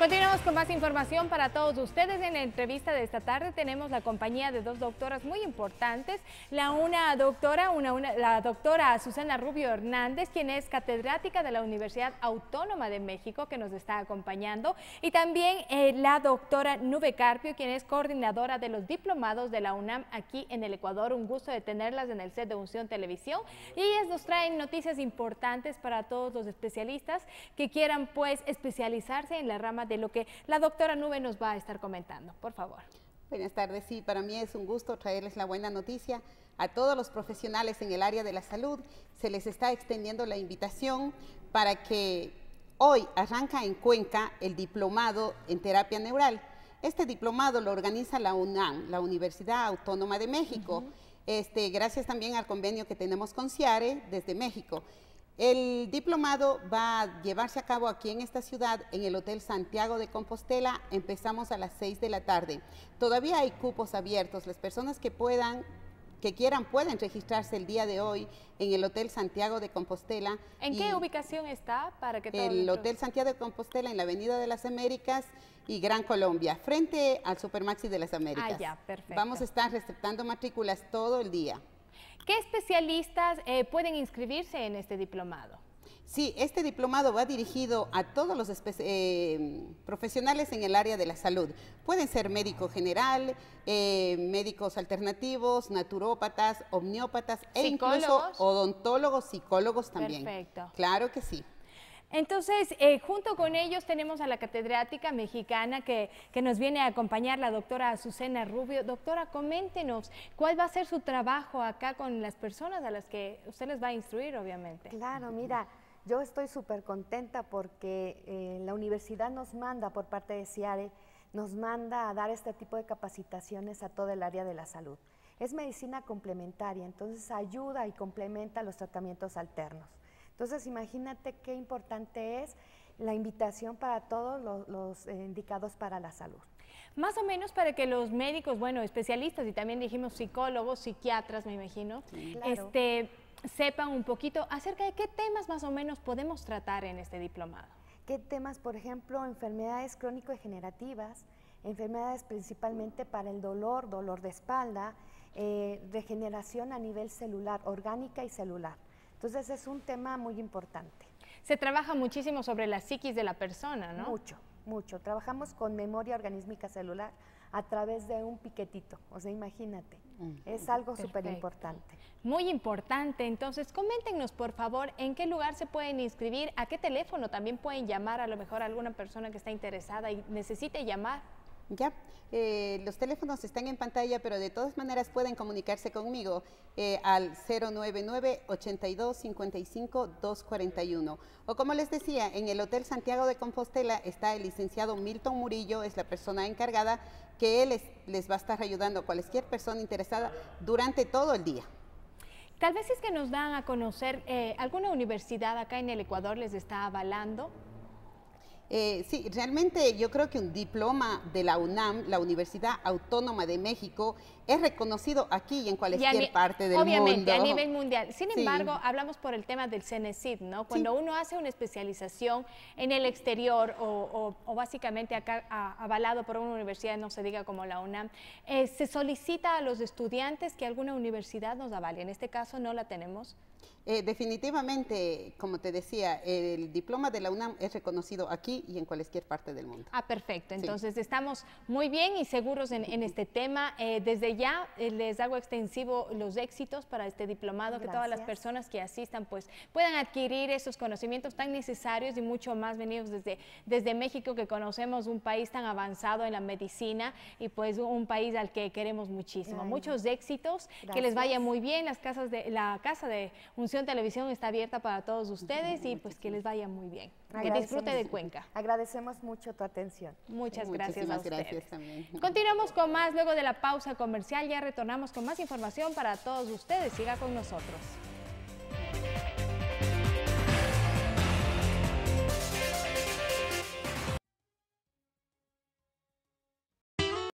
Continuamos con más información para todos ustedes. En la entrevista de esta tarde tenemos la compañía de dos doctoras muy importantes. La doctora Susana Rubio Hernández, quien es catedrática de la Universidad Autónoma de México, que nos está acompañando, y también la doctora Nube Carpio, quien es coordinadora de los diplomados de la UNAM aquí en el Ecuador. Un gusto de tenerlas en el set de Unción Televisión, y ellas nos traen noticias importantes para todos los especialistas que quieran pues especializarse en la rama de lo que la doctora Nube nos va a estar comentando. Por favor. Buenas tardes, sí, para mí es un gusto traerles la buena noticia a todos los profesionales en el área de la salud. Se les está extendiendo la invitación para que hoy arranca en Cuenca el diplomado en terapia neural. Este diplomado lo organiza la UNAM, la Universidad Autónoma de México, gracias también al convenio que tenemos con CIARE desde México. El diplomado va a llevarse a cabo aquí en esta ciudad, en el Hotel Santiago de Compostela. Empezamos a las 6 de la tarde. Todavía hay cupos abiertos. Las personas que quieran pueden registrarse el día de hoy en el Hotel Santiago de Compostela. ¿En qué ubicación está? El Hotel Santiago de Compostela en la Avenida de las Américas y Gran Colombia, frente al Supermaxi de las Américas. Ah, ya, perfecto. Vamos a estar receptando matrículas todo el día. ¿Qué especialistas pueden inscribirse en este diplomado? Sí, este diplomado va dirigido a todos los profesionales en el área de la salud. Pueden ser médico general, médicos alternativos, naturópatas, homeópatas e incluso odontólogos, psicólogos también. Perfecto. Claro que sí. Entonces, junto con ellos tenemos a la catedrática mexicana que nos viene a acompañar, la doctora Susana Rubio. Doctora, coméntenos, ¿cuál va a ser su trabajo acá con las personas a las que usted les va a instruir, obviamente? Claro, mira, yo estoy súper contenta porque la universidad nos manda, por parte de CIARE, nos manda a dar este tipo de capacitaciones a todo el área de la salud. Es medicina complementaria, entonces ayuda y complementa los tratamientos alternos. Entonces, imagínate qué importante es la invitación para todos los indicados para la salud. Más o menos para que los médicos, bueno, especialistas y también dijimos psicólogos, psiquiatras, me imagino, sí, claro, sepan un poquito acerca de qué temas más o menos podemos tratar en este diplomado. ¿Qué temas? Por ejemplo, enfermedades crónico-degenerativas, enfermedades principalmente para el dolor de espalda, regeneración a nivel celular, orgánica y celular. Entonces es un tema muy importante. Se trabaja muchísimo sobre la psiquis de la persona, ¿no? Mucho, mucho. Trabajamos con memoria organísmica celular a través de un piquetito. O sea, imagínate, es algo súper importante. Muy importante. Entonces, coméntenos, por favor, en qué lugar se pueden inscribir, a qué teléfono también pueden llamar, a lo mejor a alguna persona que está interesada y necesite llamar. Ya, los teléfonos están en pantalla, pero de todas maneras pueden comunicarse conmigo al 099-8255-241. O como les decía, en el Hotel Santiago de Compostela está el licenciado Milton Murillo, es la persona encargada, que él les va a estar ayudando a cualquier persona interesada durante todo el día. Tal vez es que nos dan a conocer, ¿alguna universidad acá en el Ecuador les está avalando? Sí, realmente yo creo que un diploma de la UNAM, la Universidad Autónoma de México, es reconocido aquí y en cualquier parte del mundo. Obviamente, a nivel mundial. Sin embargo, hablamos por el tema del CENESID, ¿no? Cuando uno hace una especialización en el exterior o básicamente acá avalado por una universidad, no se diga como la UNAM, se solicita a los estudiantes que alguna universidad nos avale. En este caso no la tenemos. Definitivamente, como te decía, el diploma de la UNAM es reconocido aquí y en cualquier parte del mundo. Ah, perfecto. Entonces estamos muy bien y seguros en este tema. Desde ya les hago extensivo los éxitos para este diplomado. Gracias. Que todas las personas que asistan pues puedan adquirir esos conocimientos tan necesarios y mucho más venidos desde México, que conocemos un país tan avanzado en la medicina y pues un país al que queremos muchísimo. Muchos éxitos. Gracias. Que les vaya muy bien. La casa de Unción Televisión está abierta para todos ustedes y pues que les vaya muy bien. Que disfrute de Cuenca. Agradecemos mucho tu atención. Muchas gracias a ustedes. Gracias también. Continuamos con más luego de la pausa comercial. Ya retornamos con más información para todos ustedes. Siga con nosotros.